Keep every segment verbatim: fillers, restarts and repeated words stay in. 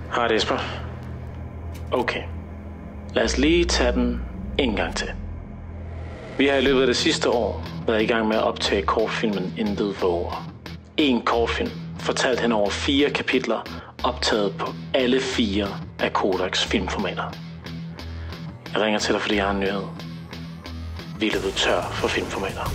Hej Jesper. Okay, lad os lige tage den en gang til. Vi har i løbet af det sidste år været i gang med at optage kortfilmen Intet våger. En kortfilm, fortalt hen over fire kapitler, optaget på alle fire af Kodaks filmformater. Jeg ringer til dig, fordi jeg har en nyhed. Vi er løbet tør for filmformater.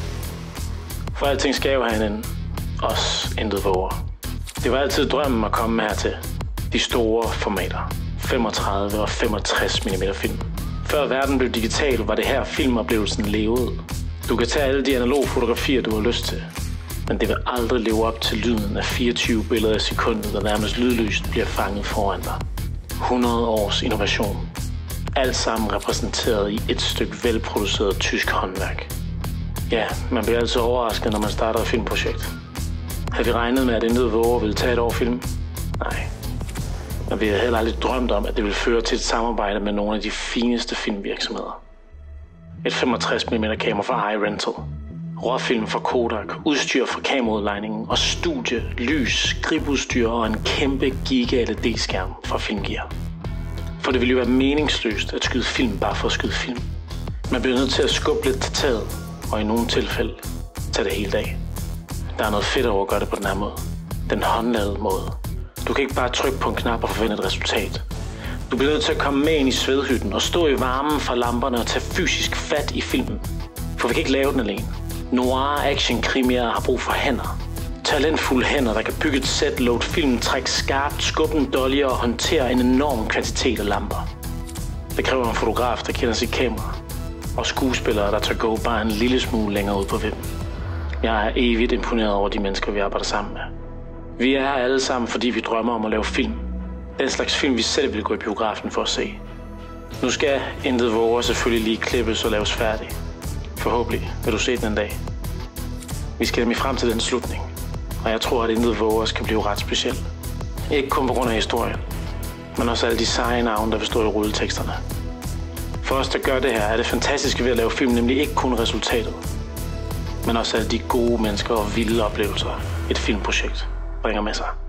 For alting skal jo have en os Intet våger. Det var altid drømmen at komme hertil. De store formater. femogtredive og femogtres millimeter film. Før verden blev digital, var det her filmoplevelsen levede. Du kan tage alle de analoge fotografier, du har lyst til. Men det vil aldrig leve op til lyden af fireogtyve billeder i sekundet, der nærmest lydløst bliver fanget foran dig. hundrede års innovation. Alt sammen repræsenteret i et stykke velproduceret tysk håndværk. Ja, man bliver altid overrasket, når man starter et filmprojekt. Havde vi regnet med, at Intet våger ville tage et år film? Nej. Men vi havde heller aldrig drømt om, at det ville føre til et samarbejde med nogle af de fineste filmvirksomheder. Et femogtres millimeter kamera fra iRental. Råfilm fra Kodak, udstyr fra kameraudlejningen og studie, lys, gribudstyr og en kæmpe giga L E D-skærm fra Filmgear. For det ville jo være meningsløst at skyde film bare for at skyde film. Man bliver nødt til at skubbe lidt til taget, og i nogle tilfælde tage det hele dag. Der er noget fedt over at gøre det på den her måde. Den håndlavede måde. Du kan ikke bare trykke på en knap og forvente et resultat. Du bliver nødt til at komme med ind i svedhytten og stå i varmen fra lamperne og tage fysisk fat i filmen. For vi kan ikke lave den alene. Noir action krimier har brug for hænder. Talentfulde hænder, der kan bygge et sæt, load filmen, trække skarpt, skubbe en dolly og håndtere en enorm kvantitet af lamper. Det kræver en fotograf, der kender sit kamera. Og skuespillere, der tør gå bare en lille smule længere ud på vippen. Jeg er evigt imponeret over de mennesker, vi arbejder sammen med. Vi er her alle sammen, fordi vi drømmer om at lave film. Den slags film, vi selv vil gå i biografen for at se. Nu skal Intet våger selvfølgelig lige klippes og laves færdig. Forhåbentlig vil du se den en dag. Vi skal nemlig frem til den slutning. Og jeg tror, at Intet våger skal blive ret speciel. Ikke kun på grund af historien, men også alle de seje navne, der vil stå i rulleteksterne. For os, der gør det her, er det fantastiske ved at lave film nemlig ikke kun resultatet, men også alle de gode mennesker og vilde oplevelser, et filmprojekt bringer med sig.